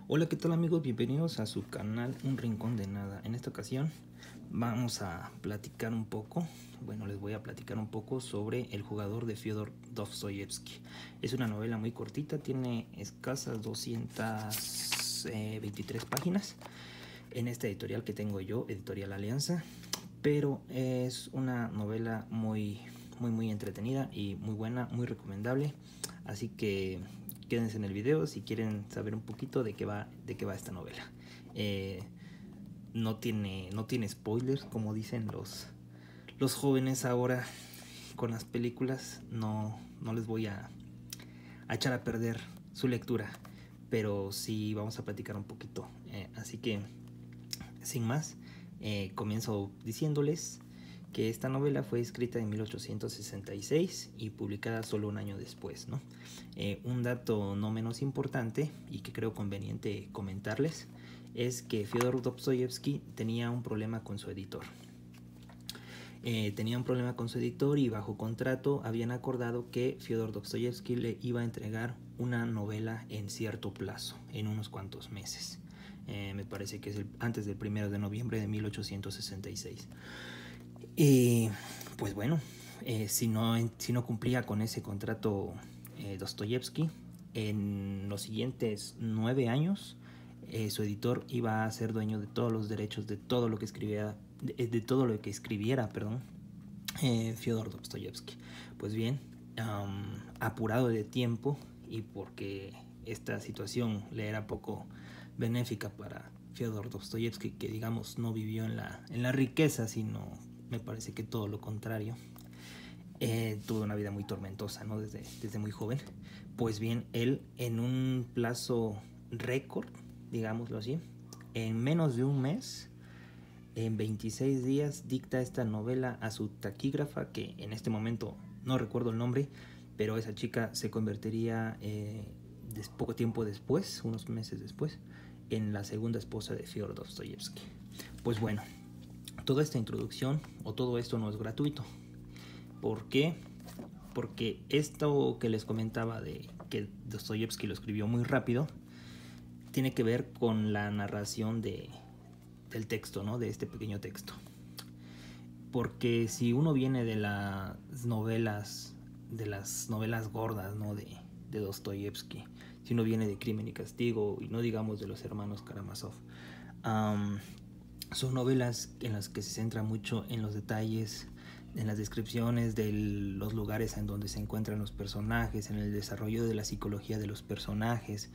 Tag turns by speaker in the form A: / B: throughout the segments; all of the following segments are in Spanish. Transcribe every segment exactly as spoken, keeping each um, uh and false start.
A: Hola, ¿qué tal amigos? Bienvenidos a su canal Un Rincón de Nada. En esta ocasión vamos a platicar un poco, bueno, les voy a platicar un poco sobre El jugador de Fyodor Dostoyevsky. Es una novela muy cortita, tiene escasas doscientas veintitrés páginas en esta editorial que tengo yo, Editorial Alianza, pero es una novela muy, muy, muy entretenida y muy buena, muy recomendable, así que quédense en el video si quieren saber un poquito de qué va, de qué va esta novela. Eh, no tiene, no tiene spoilers, como dicen los, los jóvenes ahora con las películas. No, no les voy a, a echar a perder su lectura, pero sí vamos a platicar un poquito. Eh, así que, sin más, eh, comienzo diciéndoles que esta novela fue escrita en mil ochocientos sesenta y seis y publicada solo un año después, ¿no? Eh, un dato no menos importante y que creo conveniente comentarles es que Fyodor Dostoyevsky tenía un problema con su editor. Eh, tenía un problema con su editor y bajo contrato habían acordado que Fyodor Dostoyevsky le iba a entregar una novela en cierto plazo, en unos cuantos meses. Eh, me parece que es el, antes del primero de noviembre de mil ochocientos sesenta y seis. Y pues bueno, eh, si, no, si no cumplía con ese contrato eh, Dostoyevsky, en los siguientes nueve años eh, su editor iba a ser dueño de todos los derechos de todo lo que escribiera, de, de todo lo que escribiera, perdón, eh, Fyodor Dostoyevsky. Pues bien, um, apurado de tiempo y porque esta situación le era poco benéfica para Fyodor Dostoyevsky, que digamos no vivió en la, en la riqueza, sino me parece que todo lo contrario. Eh, tuvo una vida muy tormentosa, ¿no? Desde, desde muy joven. Pues bien, él en un plazo récord, digámoslo así, en menos de un mes, en veintiséis días, dicta esta novela a su taquígrafa, que en este momento no recuerdo el nombre, pero esa chica se convertiría eh, des, poco tiempo después, unos meses después, en la segunda esposa de Fyodor Dostoyevsky. Pues bueno, toda esta introducción o todo esto no es gratuito. ¿Por qué? Porque esto que les comentaba de que Dostoyevsky lo escribió muy rápido tiene que ver con la narración de, del texto, ¿no? De este pequeño texto. Porque si uno viene de las novelas, de las novelas gordas, ¿no? De, de Dostoyevsky, si uno viene de Crimen y Castigo y no digamos de los hermanos Karamazov, um, son novelas en las que se centra mucho en los detalles, en las descripciones de los lugares en donde se encuentran los personajes, en el desarrollo de la psicología de los personajes,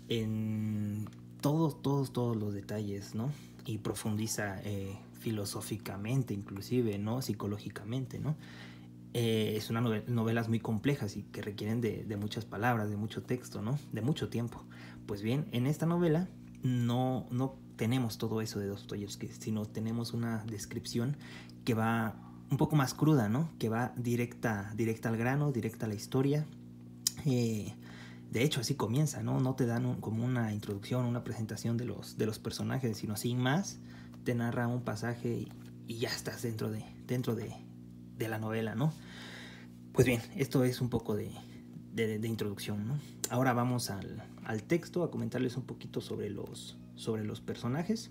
A: en todos, todos, todos los detalles, ¿no? Y profundiza eh, filosóficamente, inclusive, ¿no? Psicológicamente, ¿no? Eh, es una novela, novelas muy complejas y que requieren de, de muchas palabras, de mucho texto, ¿no? De mucho tiempo. Pues bien, en esta novela no, no tenemos todo eso de Dostoyevsky, sino tenemos una descripción que va un poco más cruda, ¿no? Que va directa, directa al grano, directa a la historia. Eh, de hecho, así comienza, ¿no? No te dan un, como una introducción, una presentación de los, de los personajes, sino sin más, te narra un pasaje y, y ya estás dentro de, dentro de, de la novela, ¿no? Pues bien, esto es un poco de, de, de introducción, ¿no? Ahora vamos al, al texto, a comentarles un poquito sobre los, sobre los personajes.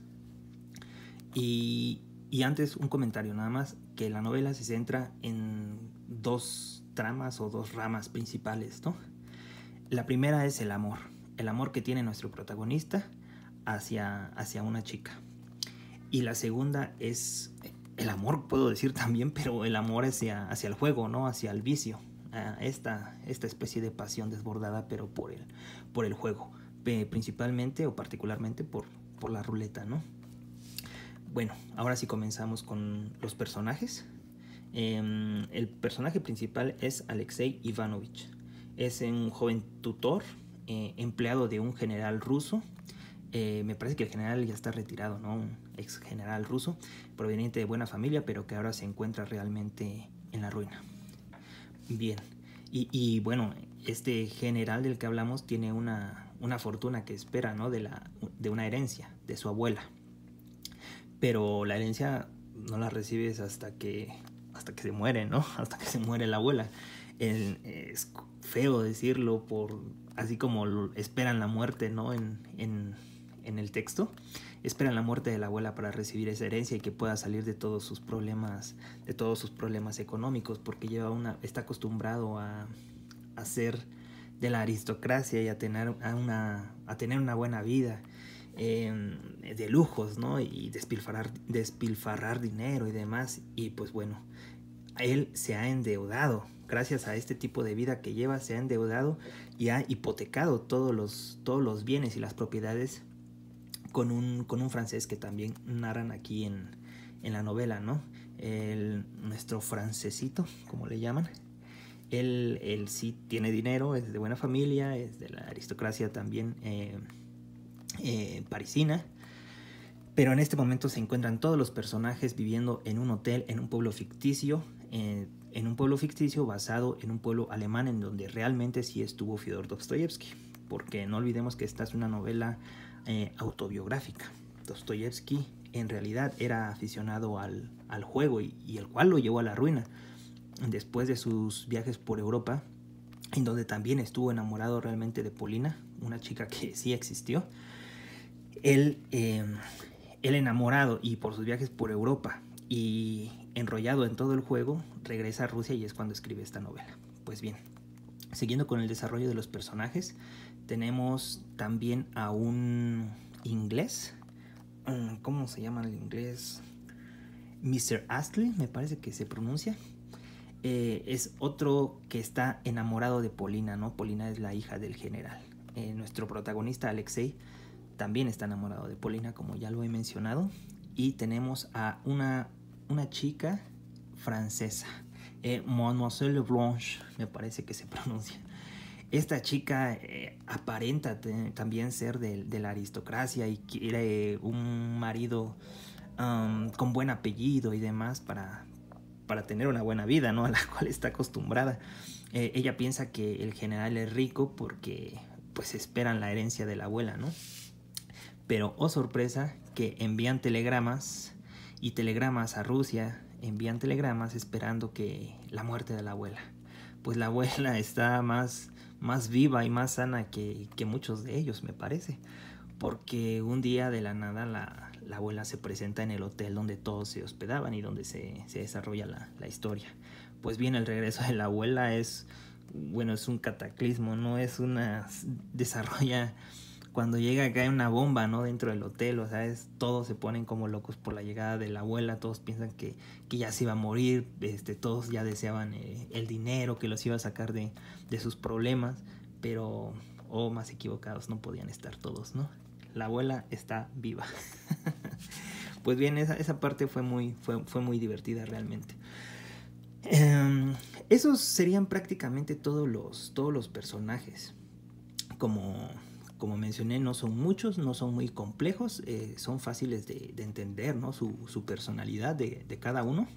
A: Y, y antes un comentario nada más, que la novela se centra en dos tramas o dos ramas principales, ¿no? La primera es el amor, el amor que tiene nuestro protagonista hacia, hacia una chica. Y la segunda es el amor, puedo decir también, pero el amor hacia, hacia el juego, ¿no? Hacia el vicio, esta, esta especie de pasión desbordada, pero por el, por el juego, principalmente o particularmente por, por la ruleta, ¿no? Bueno, ahora sí comenzamos con los personajes. Eh, el personaje principal es Alexei Ivanovich. Es un joven tutor, eh, empleado de un general ruso. Eh, me parece que el general ya está retirado, ¿no? Un ex general ruso, proveniente de buena familia, pero que ahora se encuentra realmente en la ruina. Bien, y, y bueno, este general del que hablamos tiene una, una fortuna que espera, ¿no? De, la, de una herencia de su abuela. Pero la herencia no la recibes hasta que, hasta que se muere, ¿no? Hasta que se muere la abuela. El, es, feo decirlo, por así como lo, esperan la muerte, ¿no? En, en, en el texto. Esperan la muerte de la abuela para recibir esa herencia y que pueda salir de todos sus problemas, de todos sus problemas económicos, porque lleva una, está acostumbrado a, a ser de la aristocracia y a tener, a una, a tener una buena vida, eh, de lujos, ¿no? Y despilfarrar, despilfarrar dinero y demás. Y pues bueno, él se ha endeudado. Gracias a este tipo de vida que lleva, se ha endeudado y ha hipotecado todos los, todos los bienes y las propiedades con un, con un francés que también narran aquí en, en la novela, ¿no? El, nuestro francesito, como le llaman. Él, él sí tiene dinero, es de buena familia, es de la aristocracia también eh, eh, parisina. Pero en este momento se encuentran todos los personajes viviendo en un hotel, en un pueblo ficticio, eh, en un pueblo ficticio basado en un pueblo alemán en donde realmente sí estuvo Fyodor Dostoyevsky. Porque no olvidemos que esta es una novela eh, autobiográfica. Dostoyevsky en realidad era aficionado al, al juego y, y el cual lo llevó a la ruina. Después de sus viajes por Europa, en donde también estuvo enamorado realmente de Polina, una chica que sí existió, él, eh, él enamorado y por sus viajes por Europa y enrollado en todo el juego, regresa a Rusia y es cuando escribe esta novela. Pues bien, siguiendo con el desarrollo de los personajes, tenemos también a un inglés, ¿cómo se llama el inglés? mister Astley, me parece que se pronuncia. Eh, es otro que está enamorado de Polina, ¿no? Polina es la hija del general. Eh, nuestro protagonista, Alexei, también está enamorado de Polina, como ya lo he mencionado. Y tenemos a una, una chica francesa, eh, Mademoiselle Blanche, me parece que se pronuncia. Esta chica eh, aparenta te, también ser de, de la aristocracia y quiere un marido um, con buen apellido y demás para, para tener una buena vida, ¿no? A la cual está acostumbrada. Eh, ella piensa que el general es rico porque pues esperan la herencia de la abuela, ¿no? Pero, oh sorpresa, que envían telegramas y telegramas a Rusia, envían telegramas esperando que la muerte de la abuela. Pues la abuela está más, más viva y más sana que, que muchos de ellos, me parece. Porque un día de la nada la, la abuela se presenta en el hotel donde todos se hospedaban y donde se, se desarrolla la, la historia. Pues bien, el regreso de la abuela es, bueno, es un cataclismo, ¿no? Es una... desarrolla... Cuando llega cae una bomba, ¿no? Dentro del hotel, o sea, es, todos se ponen como locos por la llegada de la abuela, todos piensan que, que ya se iba a morir, este, todos ya deseaban eh, el dinero que los iba a sacar de, de sus problemas, pero, oh, más equivocados, no podían estar todos, ¿no? La abuela está viva. Pues bien, esa, esa parte fue muy, fue, fue muy divertida realmente. Um, esos serían prácticamente todos los, todos los personajes. Como... Como mencioné, no son muchos, no son muy complejos, eh, son fáciles de, de entender, ¿no? Su, su personalidad de, de cada uno.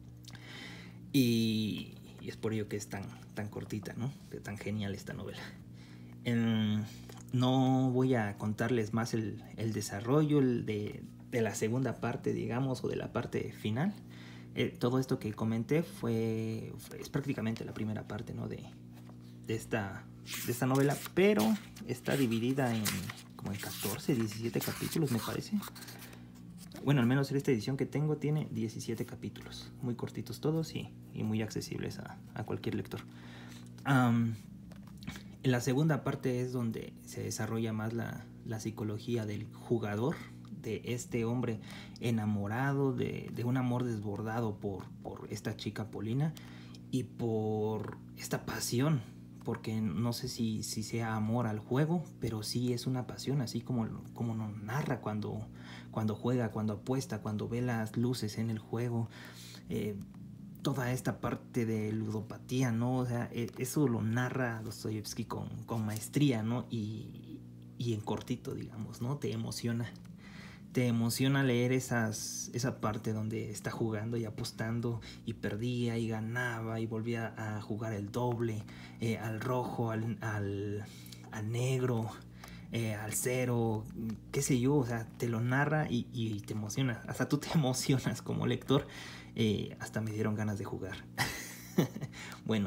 A: Y, y es por ello que es tan, tan cortita, ¿no? Tan genial esta novela. Eh, no voy a contarles más el, el desarrollo el de, de la segunda parte, digamos, o de la parte final. Eh, todo esto que comenté fue, fue es prácticamente la primera parte, ¿no? de, de esta... de esta novela, pero está dividida en como en catorce, diecisiete capítulos, me parece. Bueno, al menos en esta edición que tengo tiene diecisiete capítulos, muy cortitos todos y, y muy accesibles a, a cualquier lector. Um, en la segunda parte es donde se desarrolla más la, la psicología del jugador, de este hombre enamorado, de, de un amor desbordado por, por esta chica Polina y por esta pasión, porque no sé si, si sea amor al juego, pero sí es una pasión, así como, como nos narra cuando, cuando juega, cuando apuesta, cuando ve las luces en el juego, eh, toda esta parte de ludopatía, ¿no? O sea, eso lo narra Dostoyevsky con, con maestría, ¿no? Y, y en cortito, digamos, ¿no? Te emociona. Te emociona leer esas, esa parte donde está jugando y apostando y perdía y ganaba y volvía a jugar el doble, eh, al rojo, al, al, al negro, eh, al cero, qué sé yo, o sea, te lo narra y, y te emociona, hasta tú te emocionas como lector, eh, hasta me dieron ganas de jugar. Bueno,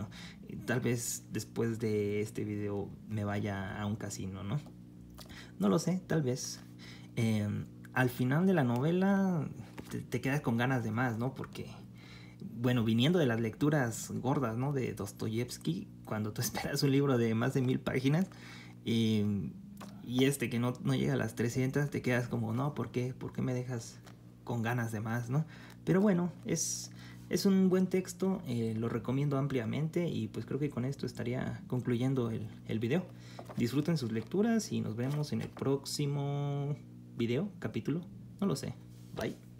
A: Tal vez después de este video me vaya a un casino, ¿no? No lo sé, tal vez. Eh, al final de la novela te, te quedas con ganas de más, ¿no? Porque, bueno, viniendo de las lecturas gordas, ¿no? De Dostoyevsky, cuando tú esperas un libro de más de mil páginas eh, y este que no, no llega a las trescientas, te quedas como, no, ¿por qué? ¿Por qué me dejas con ganas de más, ¿no? Pero bueno, es... Es un buen texto, eh, lo recomiendo ampliamente y pues creo que con esto estaría concluyendo el, el video. Disfruten sus lecturas y nos vemos en el próximo video, capítulo, no lo sé. Bye.